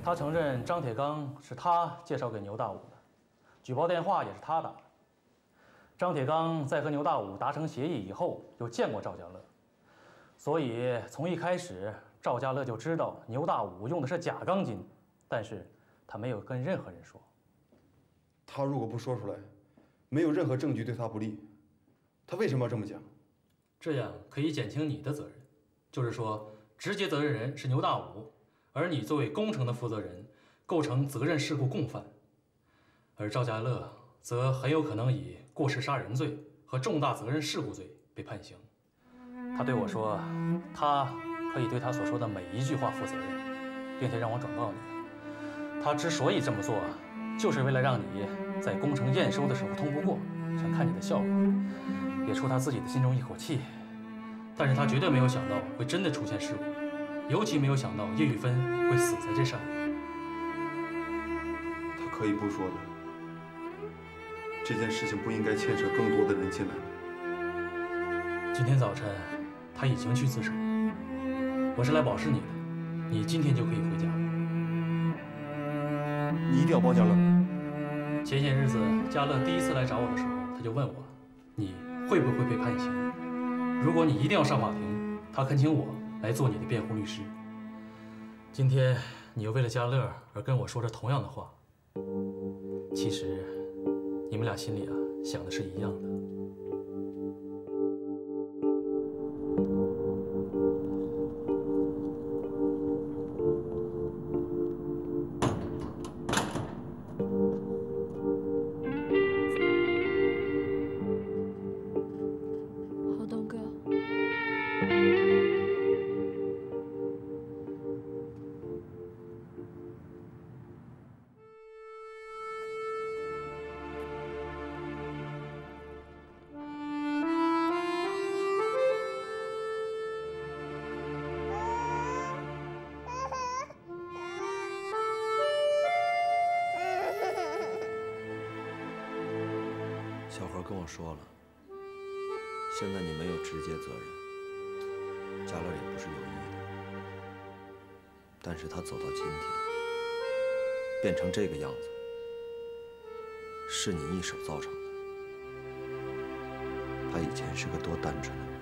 他承认张铁刚是他介绍给牛大武的，举报电话也是他打的。张铁刚在和牛大武达成协议以后，又见过赵家乐，所以从一开始，赵家乐就知道牛大武用的是假钢筋，但是他没有跟任何人说。 他如果不说出来，没有任何证据对他不利，他为什么要这么讲？ 这样可以减轻你的责任，就是说，直接责任人是牛大武，而你作为工程的负责人，构成责任事故共犯，而赵家乐则很有可能以过失杀人罪和重大责任事故罪被判刑。他对我说，他可以对他所说的每一句话负责任，并且让我转告你，他之所以这么做，就是为了让你在工程验收的时候通不过，想看你的效果，也出他自己的心中一口气。但是他绝对没有想到会真的出现事故，尤其没有想到叶玉芬会死在这上面。 他可以不说的，这件事情不应该牵扯更多的人进来。 今天早晨他已经去自首，我是来保释你的，你今天就可以回家了。 你一定要帮家乐。 前些日子家乐第一次来找我的时候，他就问我，你会不会被判刑？如果你一定要上法庭，他恳请我来做你的辩护律师。今天你又为了家乐而跟我说着同样的话，其实你们俩心里想的是一样的。 小何跟我说了，现在你没有直接责任，家乐也不是有意的，但是他走到今天，变成这个样子，是你一手造成的。他以前是个多单纯的人，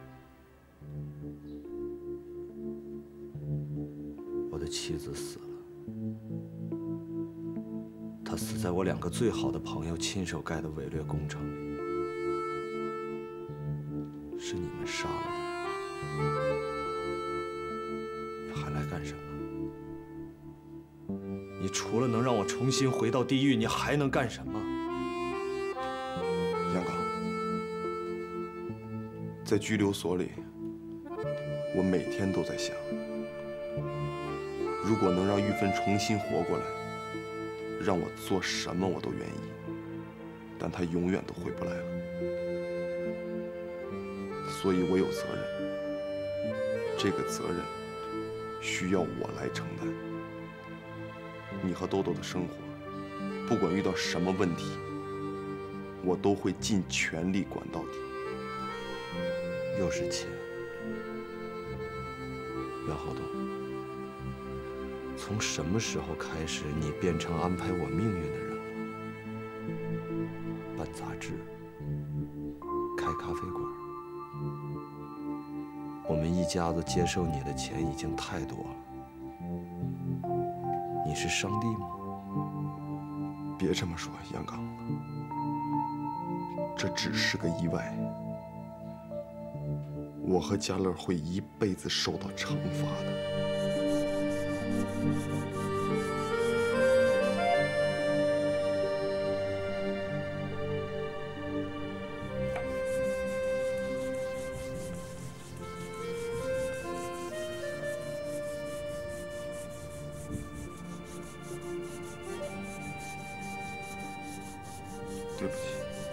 我的妻子死了。他死在我2个最好的朋友亲手盖的伪劣工程里，是你们杀了他，你还来干什么？你除了能让我重新回到地狱，你还能干什么？ 杨刚，在拘留所里，我每天都在想，如果能让玉芬重新活过来，让我做什么我都愿意，但她永远都回不来了，所以我有责任，这个责任需要我来承担。你和豆豆的生活，不管遇到什么问题，我都会尽全力管到底。 又是钱，袁浩东。从什么时候开始，你变成安排我命运的人了？办杂志，开咖啡馆，我们一家子接受你的钱已经太多了。你是上帝吗？ 别这么说，杨刚，这只是个意外。我和家乐会一辈子受到惩罚的。对不起。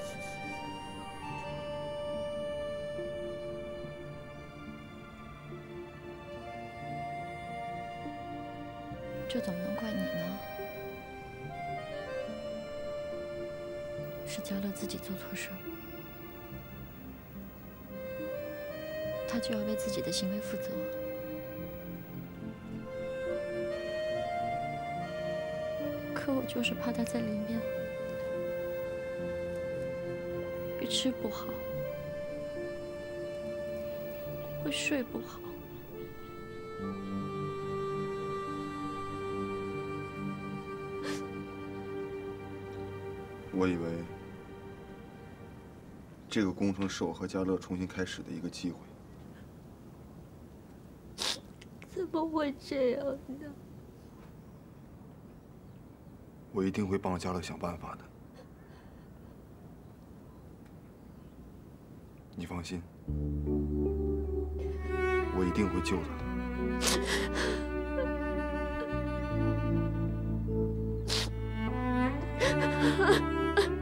这怎么能怪你呢？是家乐自己做错事，他就要为自己的行为负责。 可我就是怕他在里面会吃不好，会睡不好。 我以为这个工程是我和嘉乐重新开始的一个机会。 怎么会这样呢？ 我一定会帮嘉乐想办法的。你放心，我一定会救他的。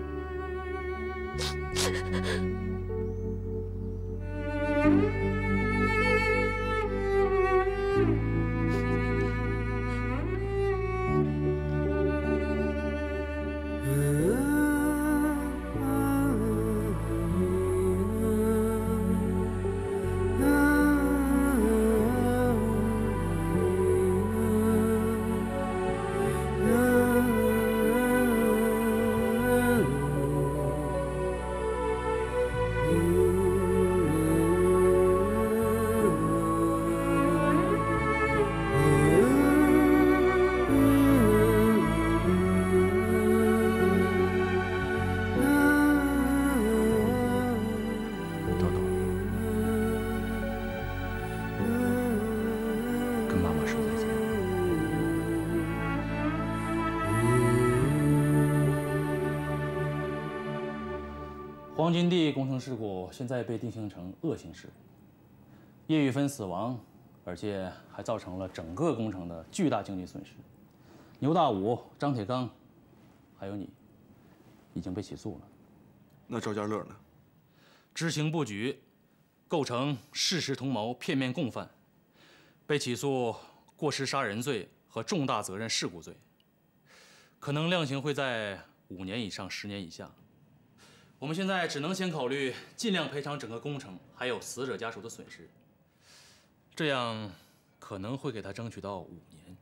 黄金地工程事故现在被定性成恶性事故，叶玉芬死亡，而且还造成了整个工程的巨大经济损失。牛大武、张铁刚，还有你，已经被起诉了。 那赵家乐呢？ 知情不举，构成事实同谋、片面共犯，被起诉过失杀人罪和重大责任事故罪，可能量刑会在5年以上10年以下。我们现在只能先考虑尽量赔偿整个工程还有死者家属的损失，这样可能会给他争取到5年。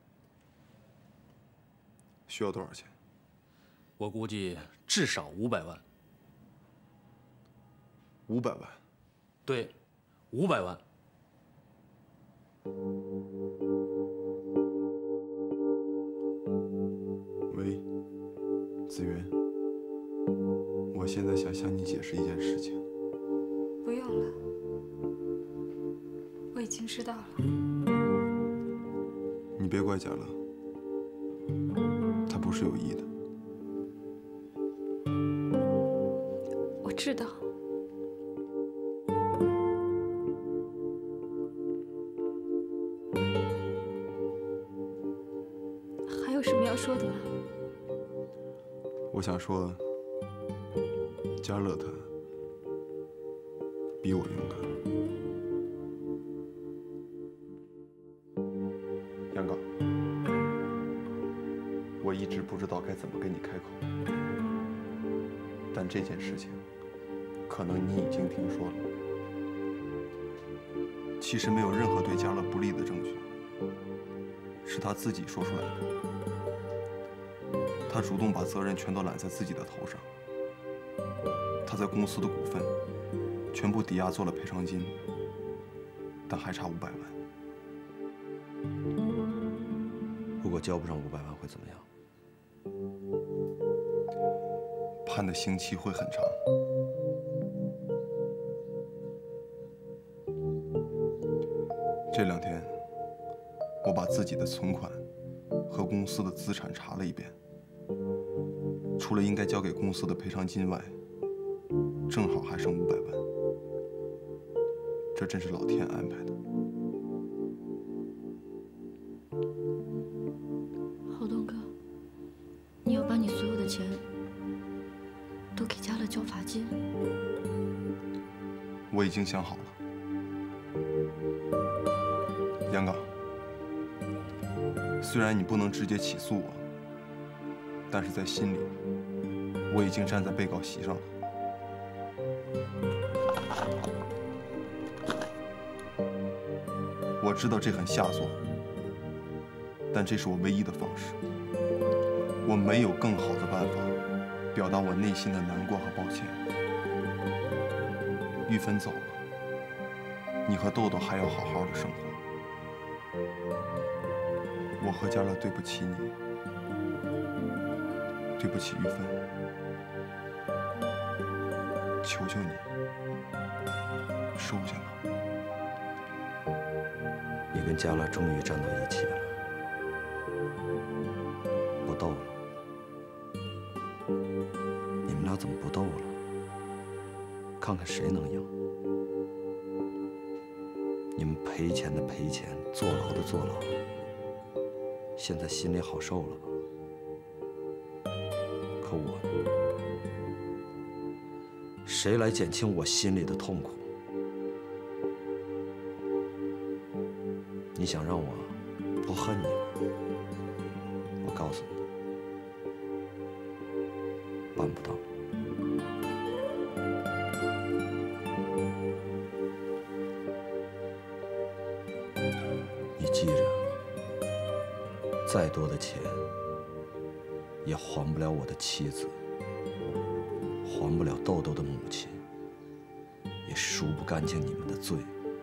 需要多少钱？ 我估计至少500万。 500万？ 对，500万。 喂，子云。我现在想向你解释一件事情。 不用了，我已经知道了。 你别怪嘉乐，他不是有意的。 我知道。还有什么要说的吗？ 我想说。嘉乐他比我勇敢。杨刚，我一直不知道该怎么跟你开口，但这件事情，可能你已经听说了。其实没有任何对嘉乐不利的证据，是他自己说出来的。他主动把责任全都揽在自己的头上。他在公司的股份全部抵押做了赔偿金，但还差500万。 如果交不上500万会怎么样？ 判的刑期会很长。这2天，我把自己的存款和公司的资产查了一遍，除了应该交给公司的赔偿金外，正好还剩500万，这真是老天安排的。 浩东哥，你要把你所有的钱都给嘉乐交罚金？ 我已经想好了，杨刚，虽然你不能直接起诉我，但是在心里，我已经站在被告席上了。我知道这很下作，但这是我唯一的方式。 我没有更好的办法表达我内心的难过和抱歉。玉芬走了，你和豆豆还要好好的生活。我和佳乐对不起你，对不起玉芬，求求你收下吧。 你跟佳乐终于站到一起了，不斗了。你们俩怎么不斗了？看看谁能赢。你们赔钱的赔钱，坐牢的坐牢，现在心里好受了吧？可我呢？谁来减轻我心里的痛苦？你想让我不恨你吗？我告诉你，办不到。你记着，再多的钱也还不了我的妻子，还不了豆豆的母亲，也赎不干净你们的罪。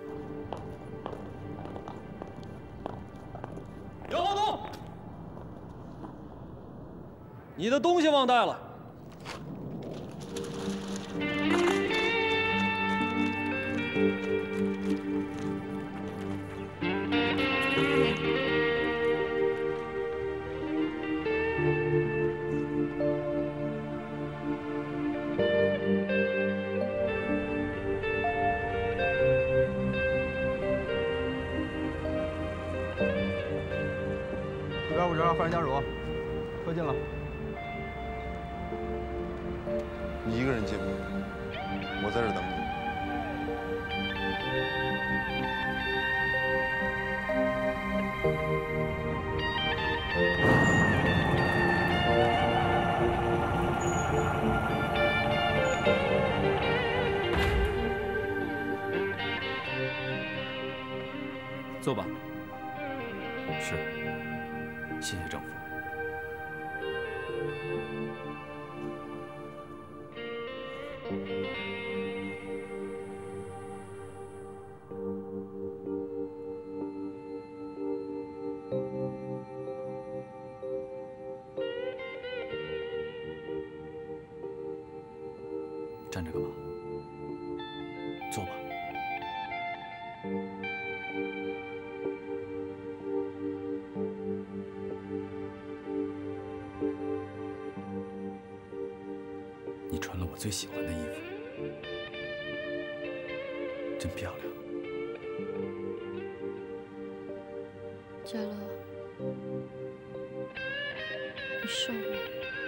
姚浩东，你的东西忘带了。 150，换人家属，快进了。 你一个人进吧，我在这儿等你。 坐吧。是，谢谢政府。站着干嘛？坐吧。你穿了我最喜欢的衣服，真漂亮。 佳乐，你瘦了。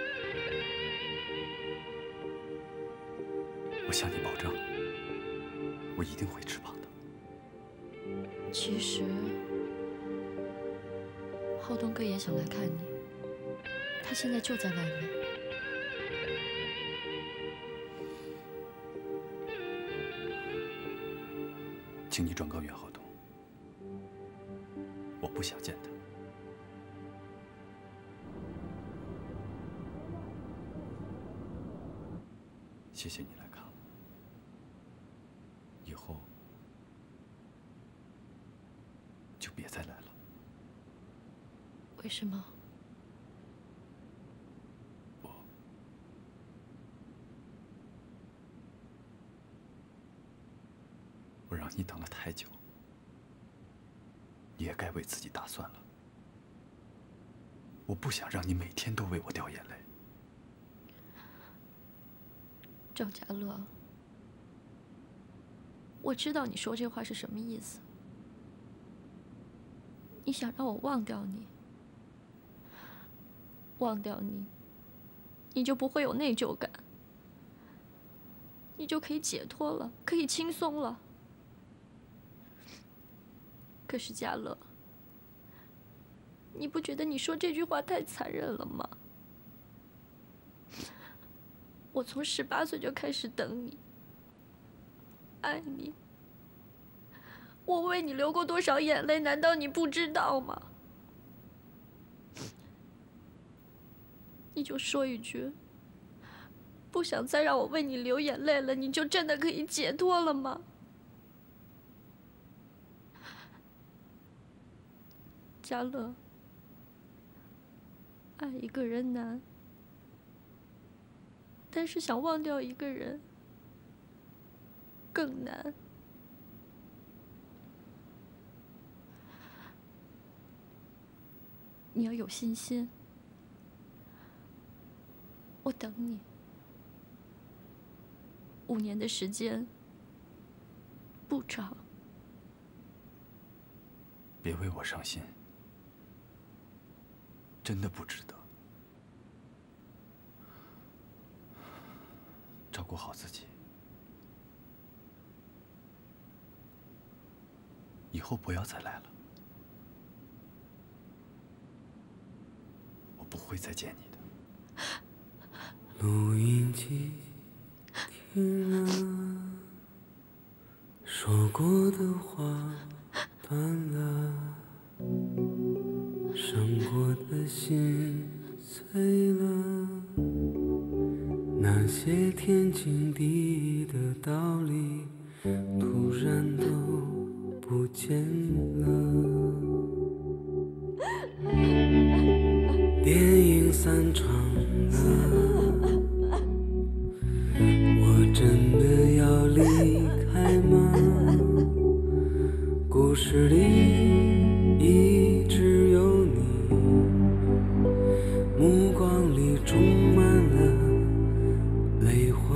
我向你保证，我一定会吃胖的。 其实，浩东哥也想来看你，他现在就在外面。 请你转告袁浩东，我不想见他。谢谢你来看我，以后就别再来了。 为什么？ 我让你等了太久，你也该为自己打算了。我不想让你每天都为我掉眼泪。 赵家乐，我知道你说这话是什么意思。你想让我忘掉你，忘掉你，你就不会有内疚感，你就可以解脱了，可以轻松了。可是家乐，你不觉得你说这句话太残忍了吗？我从18岁就开始等你，爱你，我为你流过多少眼泪，难道你不知道吗？ 你就说一句，不想再让我为你流眼泪了，你就真的可以解脱了吗？嘉乐，爱一个人难，但是想忘掉一个人更难。你要有信心，我等你。5年的时间不长， 别为我伤心，真的不值得。照顾好自己，以后不要再来了。我不会再见你的。 录音机停了，说过的话断了，伤过的心碎了，那些天经地义的道理突然都不见了。电影散场了，我真的要离开吗？故事里一直有你，目光里充满了泪花。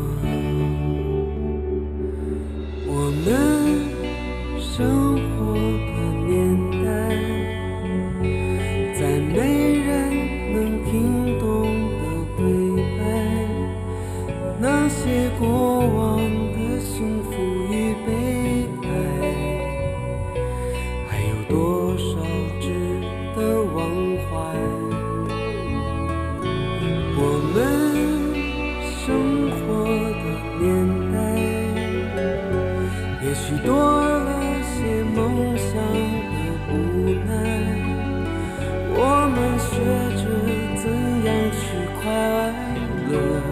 我们生活的年代，在没人能听懂的对白，那些过往的幸福与悲哀，还有多少值得忘怀？我们生活的年代，也许多了些梦想的无奈，我们学着怎样去快乐，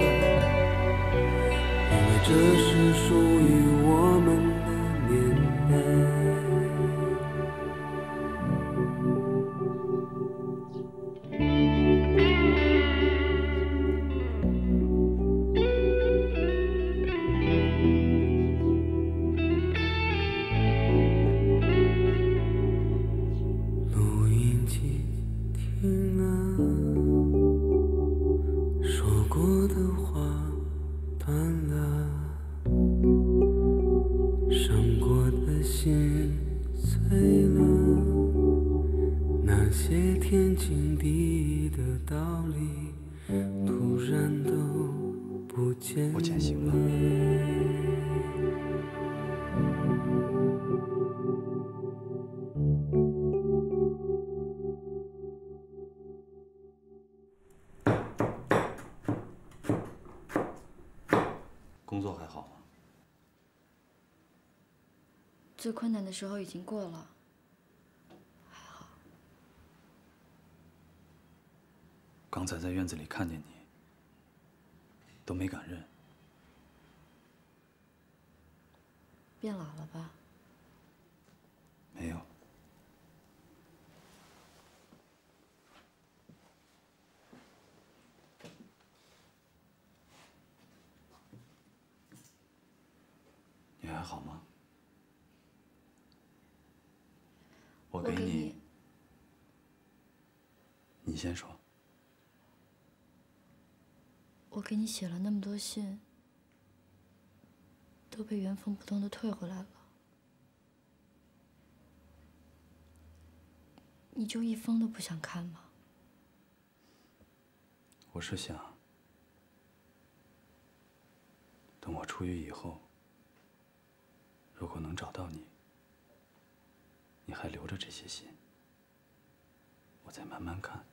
因为这是属于我们的年代。录音机停了，说过的话断了，伤过的心碎了，那些天经地义的道理突然都不见了。 我践行了。工作还好吗？ 最困难的时候已经过了，还好。 刚才在院子里看见你，都没敢认。 变老了吧？ 没有。你还好吗？我给你，你先说。 我给你写了那么多信，都被原封不动的退回来了，你就一封都不想看吗？ 我是想，等我出狱以后，如果能找到你，你还留着这些信，我再慢慢看。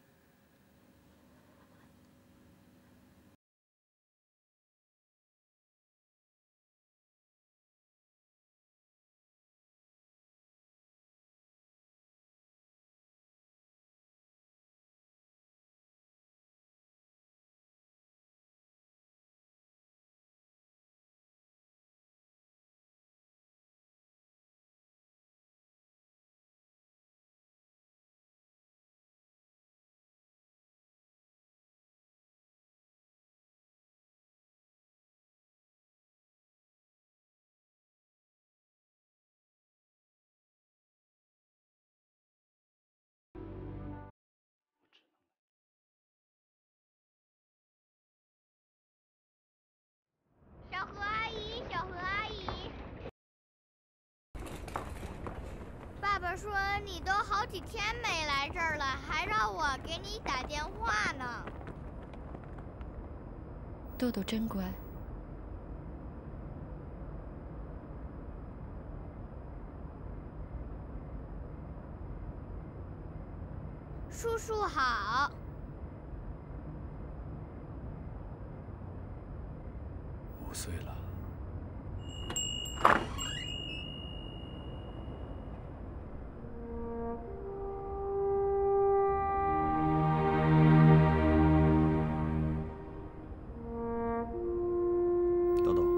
说你都好几天没来这儿了，还让我给你打电话呢。 豆豆真乖。 叔叔好。 5岁了。 豆豆，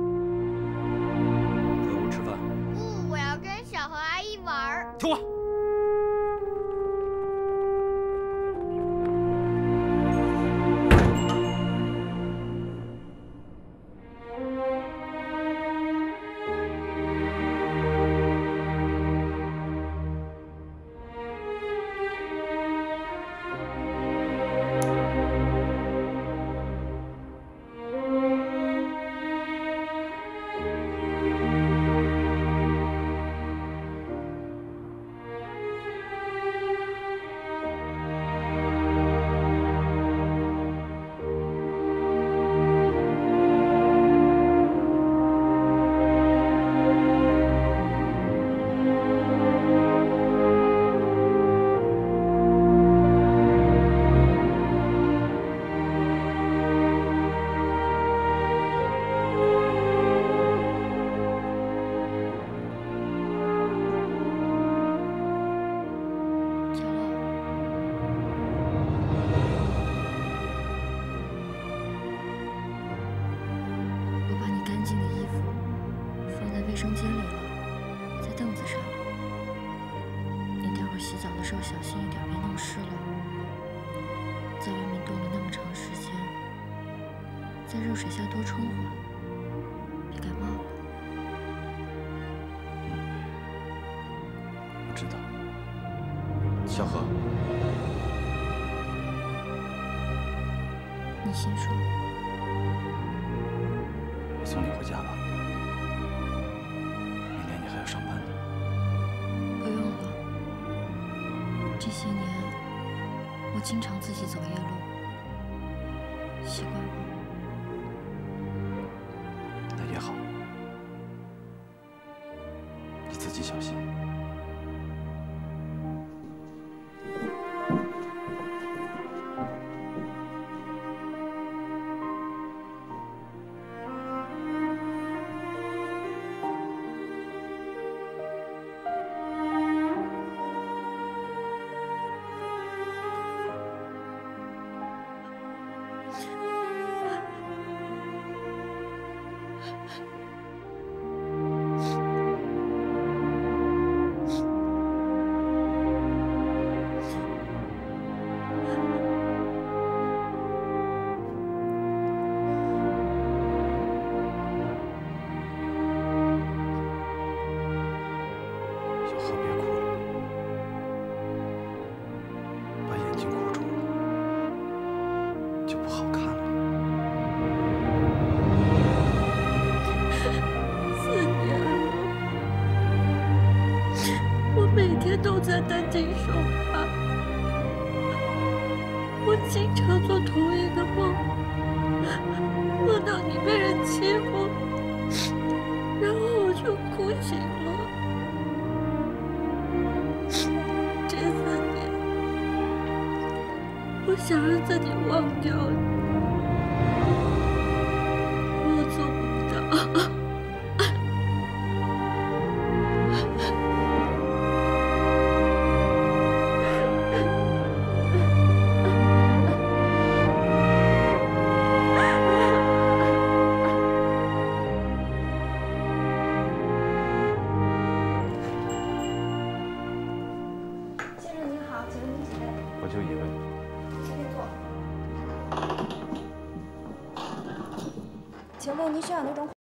回屋吃饭。 不，我要跟小何阿姨玩。 听话。 卫生间里了，在凳子上。你待会儿洗澡的时候小心一点，别弄湿了。在外面冻了那么长时间，在热水下多冲会儿，别感冒了。 我知道。 小何， 你先说。 我送你回家吧。明天你还要上班呢。 不用了。这些年，我经常自己走夜路，习惯了。 那也好。你自己小心。 都在担惊受怕，我经常做同一个梦，梦到你被人欺负，然后我就哭醒了。这4年，我想让自己忘掉你，我做不到。 我就一位。 请问您需要哪种？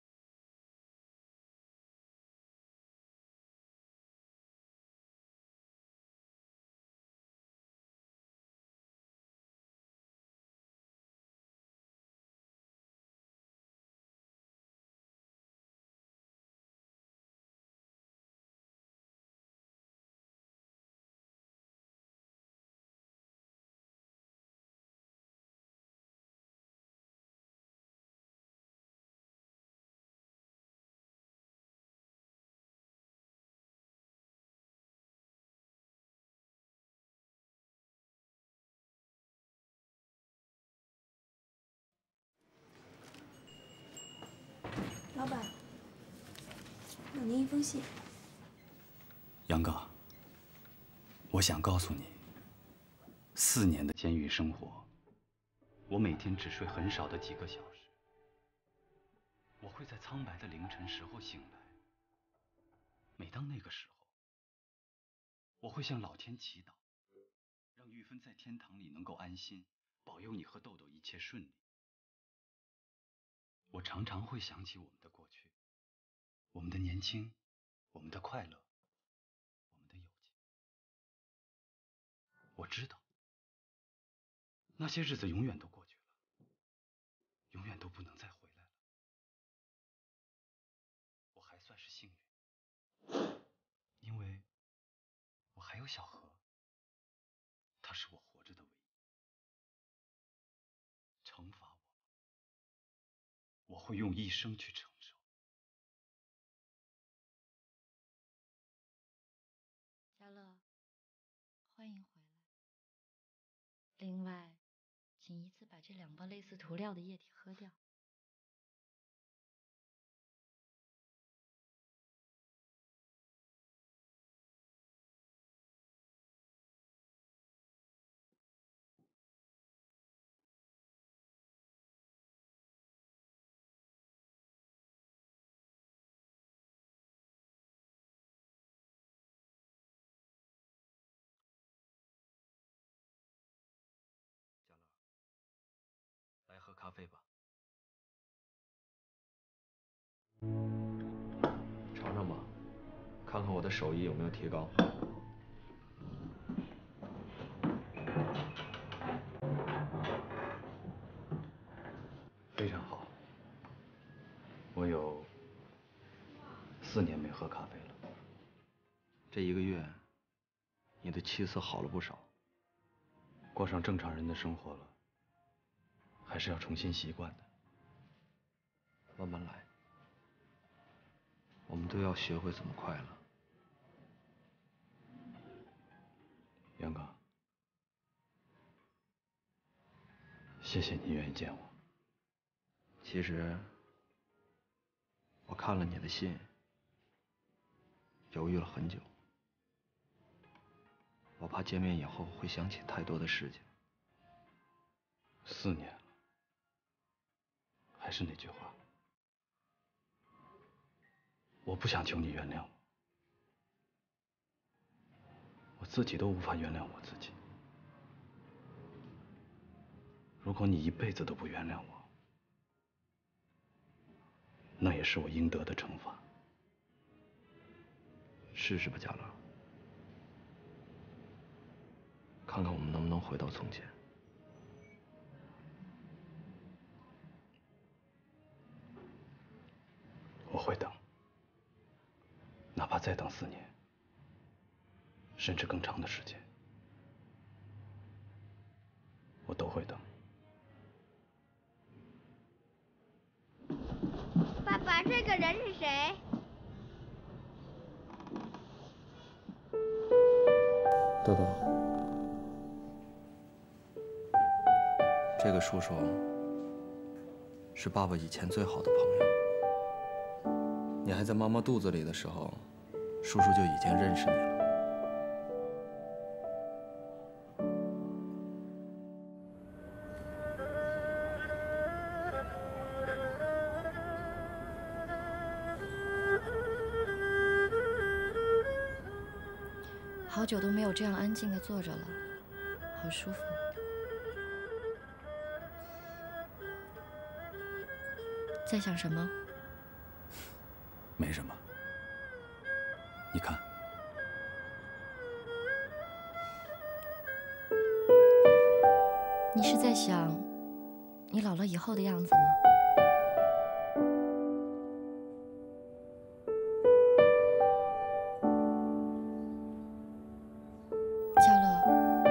老板，有您一封信。 杨哥，我想告诉你，4年的监狱生活，我每天只睡很少的几个小时。我会在苍白的凌晨时候醒来，每当那个时候，我会向老天祈祷，让玉芬在天堂里能够安心，保佑你和豆豆一切顺利。我常常会想起我们的过去，我们的年轻，我们的快乐，我们的友情。我知道，那些日子永远都过去了，永远都不能再回来了。我还算是幸运，因为我还有小何，他是我活着的唯一。惩罚我会用一生去承受。 嘉乐，欢迎回来。另外，请依次把这2包类似涂料的液体喝掉。 来喝咖啡吧，尝尝吧，看看我的手艺有没有提高。 非常好，我有4年没喝咖啡了。 这1个月，你的气色好了不少， 过上正常人的生活了，还是要重新习惯的。 慢慢来，我们都要学会怎么快乐。 杨哥，谢谢你愿意见我。 其实，我看了你的信，犹豫了很久。我怕见面以后会想起太多的事情。 4年了，还是那句话，我不想求你原谅我，我自己都无法原谅我自己。如果你一辈子都不原谅我，那也是我应得的惩罚。 试试吧，嘉乐，看看我们能不能回到从前。 我会等，哪怕再等4年，甚至更长的时间，我都会等。 爸爸，这个人是谁？ 豆豆，这个叔叔是爸爸以前最好的朋友。你还在妈妈肚子里的时候，叔叔就已经认识你了。 好久都没有这样安静地坐着了，好舒服。在想什么？ 没什么，你看， 你是在想你老了以后的样子吗？嘉乐，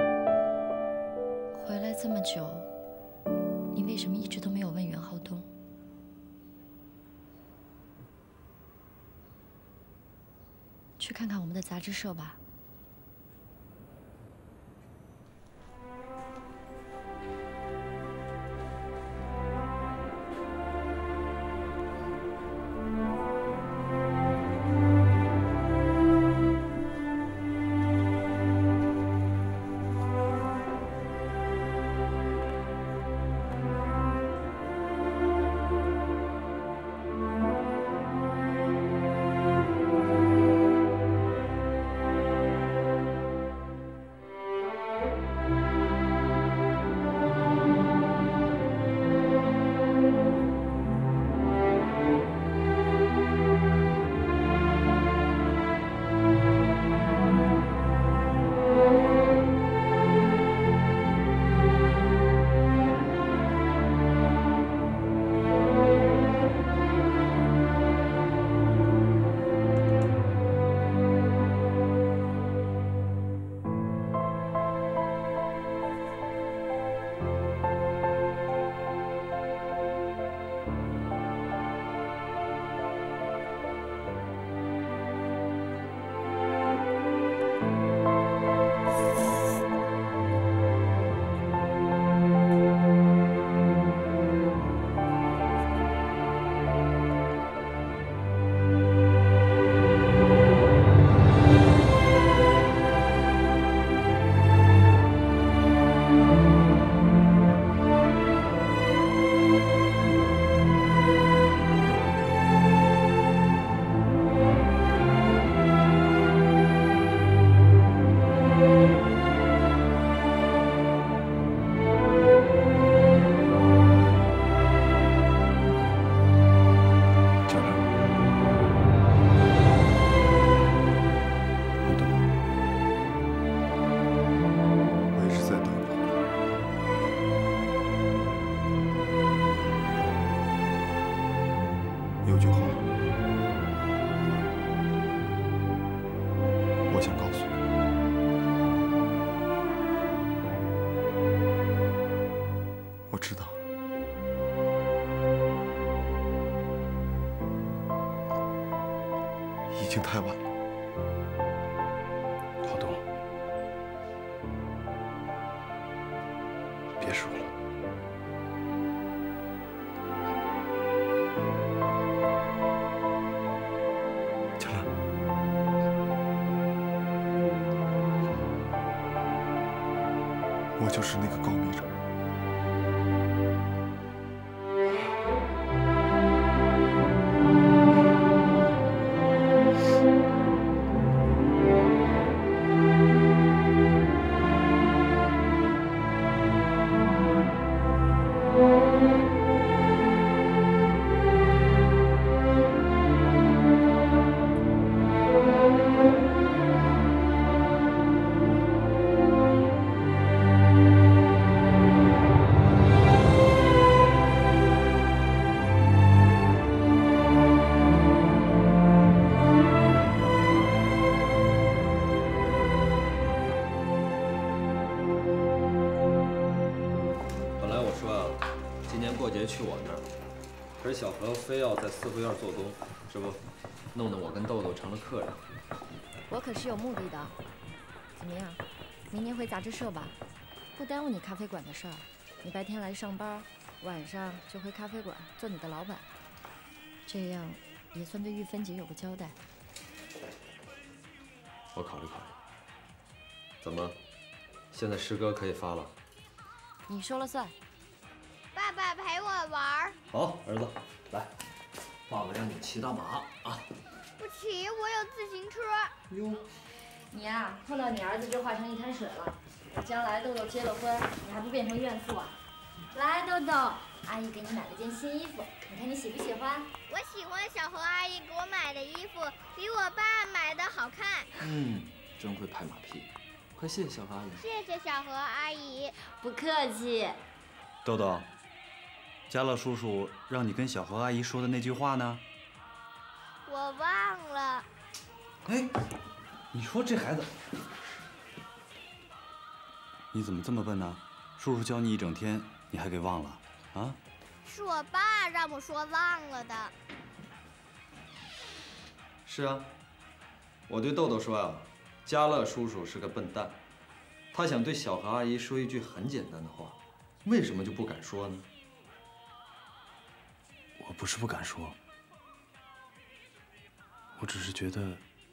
回来这么久，你为什么一直都没有问袁浩东？去看看我们的杂志社吧。 有句话，我想告诉你，我知道，已经太晚了。 郝东，别说了。 我就是那个告密者。 去我那儿，可是小何非要在四合院做东，这不，弄得我跟豆豆成了客人。 我可是有目的的。怎么样，明年回杂志社吧，不耽误你咖啡馆的事儿。你白天来上班，晚上就回咖啡馆做你的老板，这样也算对玉芬姐有个交代。 我考虑考虑。怎么，现在诗歌可以发了？ 你说了算。 爸爸陪我玩。 好，儿子，来，爸爸让你骑大马啊！ 不骑，我有自行车。 哟， 你呀，碰到你儿子就化成一滩水了。将来豆豆结了婚，你还不变成怨妇啊？来，豆豆，阿姨给你买了件新衣服，你看你喜不喜欢？ 我喜欢小何阿姨给我买的衣服，比我爸买的好看。 真会拍马屁，快谢谢小何阿姨。 谢谢小何阿姨。 不客气。 豆豆。 嘉乐叔叔让你跟小何阿姨说的那句话呢？ 我忘了。 哎，你说这孩子，你怎么这么笨呢？叔叔教你一整天，你还给忘了啊？ 是我爸让我说忘了的。 是啊，我对豆豆说啊，嘉乐叔叔是个笨蛋，他想对小何阿姨说一句很简单的话，为什么就不敢说呢？ 我不是不敢说，我只是觉得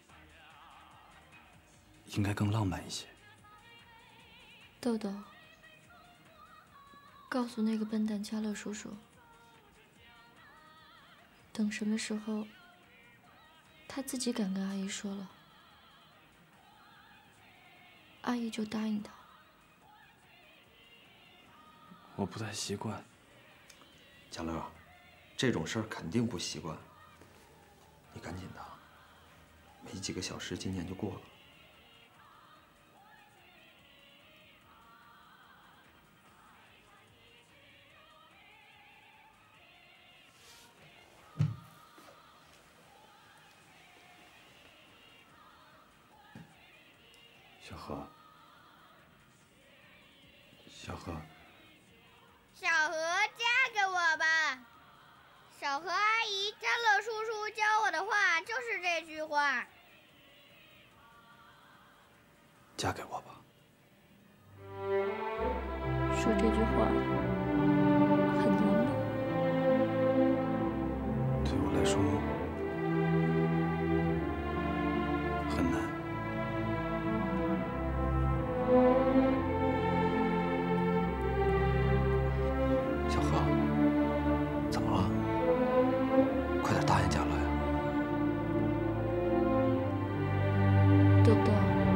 应该更浪漫一些。 豆豆，告诉那个笨蛋嘉乐叔叔，等什么时候他自己敢跟阿姨说了，阿姨就答应他。 我不太习惯， 嘉乐。 这种事儿肯定不习惯，你赶紧的，没几个小时，今年就过了。 小何，小何， 小何，嫁给我吧。 小何阿姨、嘉乐叔叔教我的话就是这句话。 嫁给我吧。 说这句话很难吗？ 对我来说很难。 小何，怎么了？ 快点答应嘉乐呀！ 豆豆，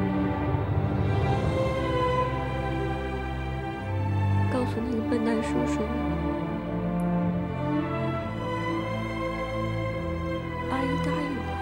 告诉那个笨蛋叔叔，阿姨答应了。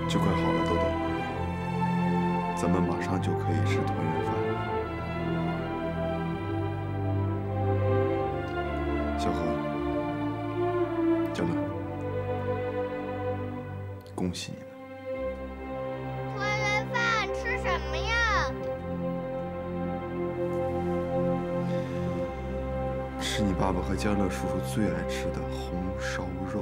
就快好了，豆豆，咱们马上就可以吃团圆饭。小何，佳乐，恭喜你们！ 团圆饭吃什么呀？ 吃你爸爸和佳乐叔叔最爱吃的红烧肉。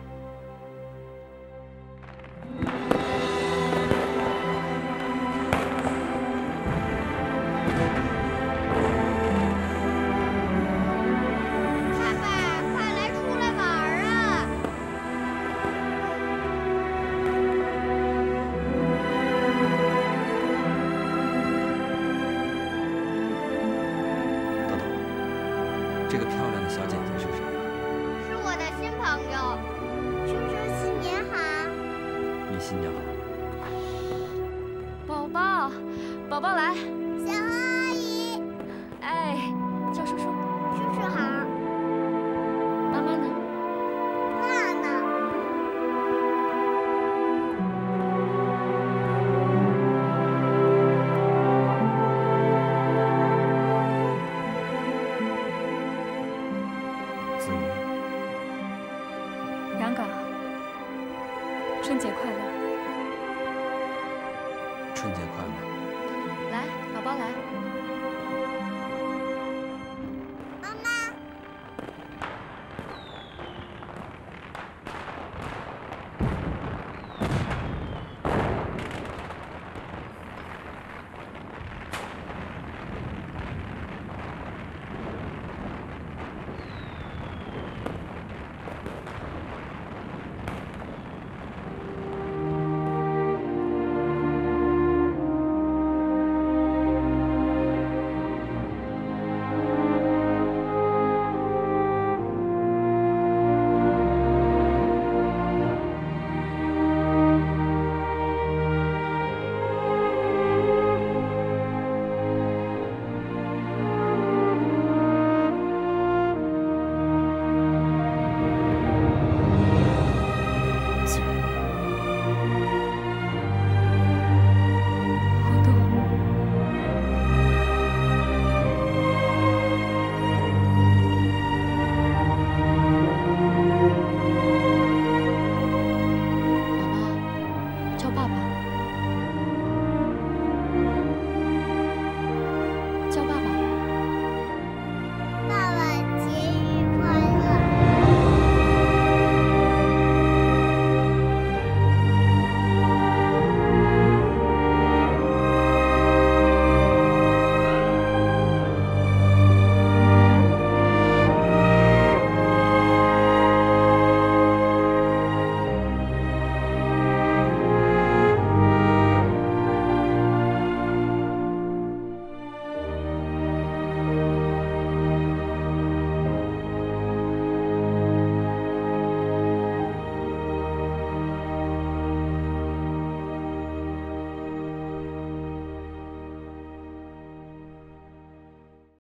这个漂亮的小姐姐是谁呀？ 是我的新朋友。叔叔新年好。 你新年好。 宝宝，宝宝来。 小何阿姨。 哎，叫叔叔。 叔叔好。 妈妈呢？ 娜娜。 子瑜， 杨岗，春节快乐！ 春节快乐！ 来，宝宝来。